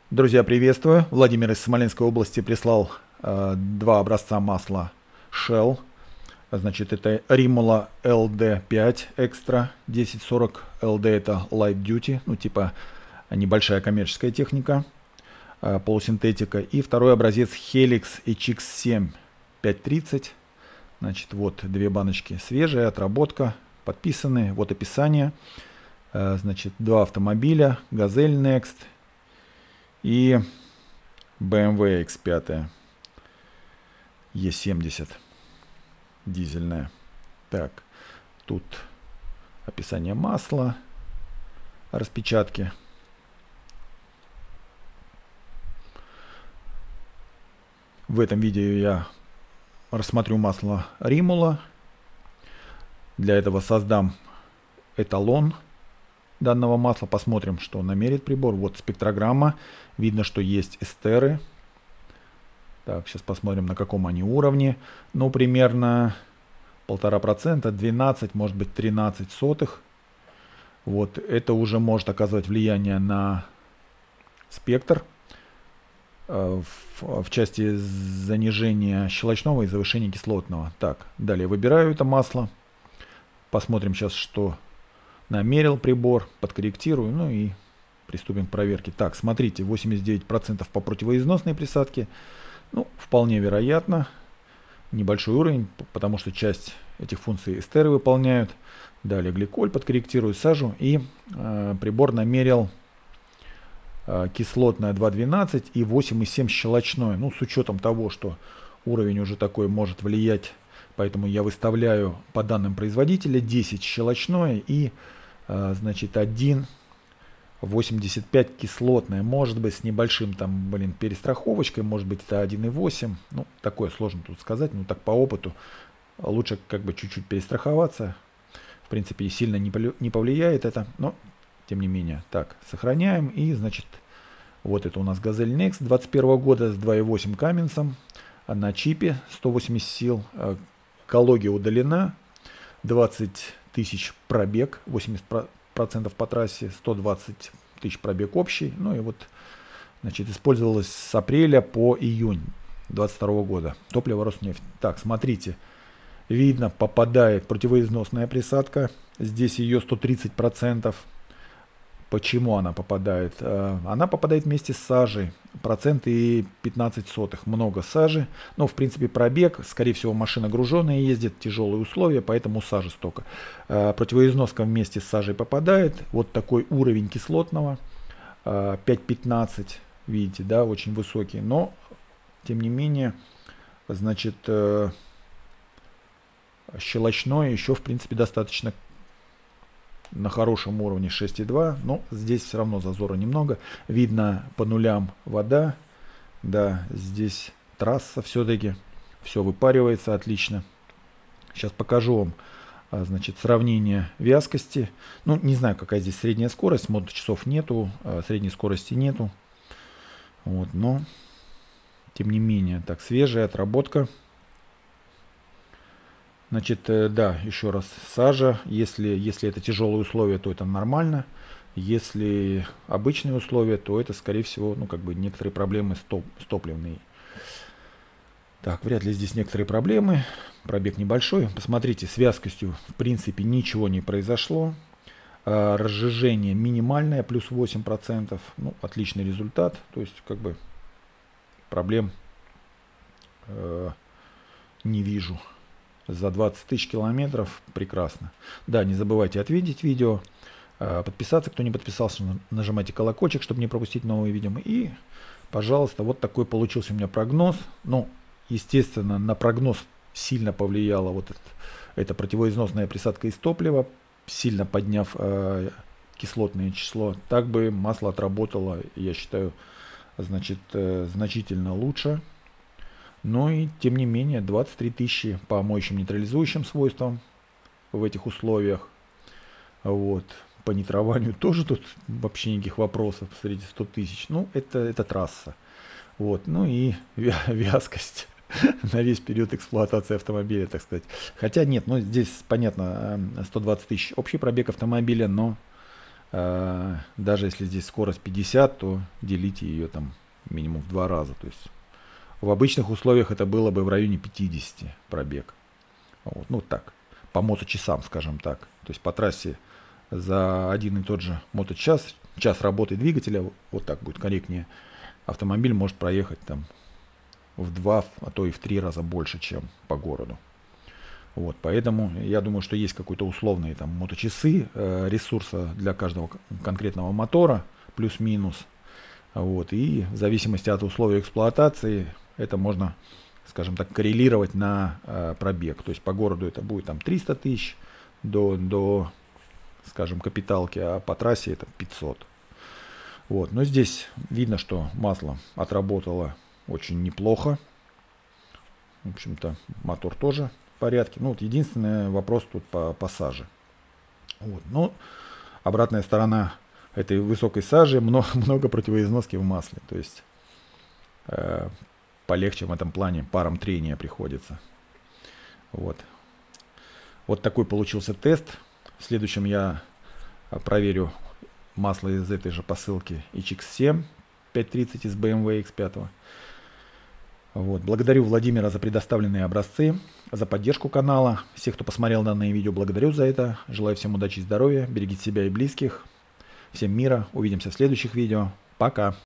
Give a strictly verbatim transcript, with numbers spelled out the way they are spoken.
Друзья, приветствую. Владимир из Смоленской области прислал э, два образца масла Shell. Значит, это Rimula эл ди пять Extra десять сорок. эл ди это Light Duty, ну типа небольшая коммерческая техника, э, полусинтетика. И второй образец Helix эйч икс семь пятьсот тридцать. Значит, вот две баночки свежие, отработка, подписаны. Вот описание. Э, значит, два автомобиля, Gazelle Next и бэ эм вэ икс пять и семьдесят дизельная. Так, тут описание масла, распечатки. В этом видео я рассмотрю масло Rimula. Для этого создам эталон данного масла. Посмотрим, что намерит прибор. Вот спектрограмма. Видно, что есть эстеры. Так, сейчас посмотрим, на каком они уровне. Ну, примерно полтора процента, двенадцать, может быть, тринадцать сотых. Вот, это уже может оказывать влияние на спектр в, в части занижения щелочного и завышения кислотного. Так, далее выбираю это масло. Посмотрим сейчас, что намерил прибор, подкорректирую, ну и приступим к проверке. Так, смотрите, восемьдесят девять процентов по противоизносной присадке. Ну, вполне вероятно. Небольшой уровень, потому что часть этих функций эстеры выполняют. Далее гликоль подкорректирую, сажу. И э, прибор намерил э, кислотное два двенадцать и восемь и семь щелочное. Ну, с учетом того, что уровень уже такой может влиять. Поэтому я выставляю по данным производителя десять щелочное и значит один восемьдесят пять кислотное. Может быть с небольшим там, блин, перестраховочкой, может быть это один и восемь. Ну, такое сложно тут сказать, но так по опыту лучше как бы чуть-чуть перестраховаться. В принципе, сильно не повлияет это, но тем не менее. Так, сохраняем. И значит, вот это у нас Gazelle Next двадцать первого года с два и восемь Каменсом на чипе сто восемьдесят сил. Экология удалена, двадцать тысяч пробег, восемьдесят процентов по трассе, сто двадцать тысяч пробег общий. Ну и вот, значит, использовалось с апреля по июнь двадцать второго года. Топливо Роснефть. Так, смотрите, видно, попадает противоизносная присадка. Здесь ее сто тридцать процентов. Почему она попадает? Она попадает вместе с сажей. Процент и пятнадцать сотых. Много сажи. Но, в принципе, пробег. Скорее всего, машина груженая ездит. Тяжелые условия, поэтому сажи столько. Противоизноска вместе с сажей попадает. Вот такой уровень кислотного. пять пятнадцать. Видите, да, очень высокий. Но, тем не менее, значит, щелочное еще, в принципе, достаточно на хорошем уровне шесть и два, но здесь все равно зазора немного. Видно по нулям вода, да, здесь трасса все-таки, все выпаривается отлично. Сейчас покажу вам, значит, сравнение вязкости. Ну, не знаю, какая здесь средняя скорость, моточасов нету, средней скорости нету. Вот, но, тем не менее, так, свежая отработка. Значит, да, еще раз, сажа, если, если это тяжелые условия, то это нормально. Если обычные условия, то это, скорее всего, ну, как бы некоторые проблемы с, топ, с топливной. Так, вряд ли здесь некоторые проблемы. Пробег небольшой. Посмотрите, с вязкостью, в принципе, ничего не произошло. А, разжижение минимальное, плюс восемь процентов. Ну, отличный результат. То есть, как бы, проблем э, не вижу. За двадцать тысяч километров прекрасно. Да, не забывайте ответить видео, подписаться, кто не подписался, нажимайте колокольчик, чтобы не пропустить новые видео. И, пожалуйста, вот такой получился у меня прогноз. Ну, естественно, на прогноз сильно повлияла вот это, эта противоизносная присадка из топлива, сильно подняв э, кислотное число. Так бы масло отработало, я считаю, значит, э, значительно лучше. Но и тем не менее двадцать три тысячи по моющим нейтрализующим свойствам в этих условиях. Вот. По нитрованию тоже тут вообще никаких вопросов. Посмотрите, сто тысяч. Ну, это, это трасса. Вот. Ну и вязкость на весь период эксплуатации автомобиля, так сказать. Хотя нет, ну здесь понятно, сто двадцать тысяч общий пробег автомобиля, но Даже если здесь скорость пятьдесят, то делите ее там минимум в два раза. То есть в обычных условиях это было бы в районе пятидесяти пробег. Вот, ну так, по моточасам, скажем так. То есть по трассе за один и тот же моточас, час работы двигателя, вот так будет корректнее, автомобиль может проехать там в два, а то и в три раза больше, чем по городу. Вот, поэтому я думаю, что есть какой-то условные там моточасы э, ресурса для каждого конкретного мотора, плюс-минус. Вот, и в зависимости от условий эксплуатации это можно, скажем так, коррелировать на э, пробег. То есть по городу это будет там триста тысяч до, до, скажем, капиталки, а по трассе это пятьсот. Вот, но здесь видно, что масло отработало очень неплохо. В общем-то, мотор тоже в порядке. Ну, вот единственный вопрос тут по, по саже. Вот. Но обратная сторона этой высокой сажи, много, много противоизноски в масле. То есть э, полегче в этом плане, паром трения приходится. Вот. Вот такой получился тест. В следующем я проверю масло из этой же посылки эйч икс семь пятьсот тридцать из бэ эм вэ икс пять. Вот. Благодарю Владимира за предоставленные образцы, за поддержку канала. Всех, кто посмотрел данное видео, благодарю за это. Желаю всем удачи и здоровья. Берегите себя и близких. Всем мира. Увидимся в следующих видео. Пока.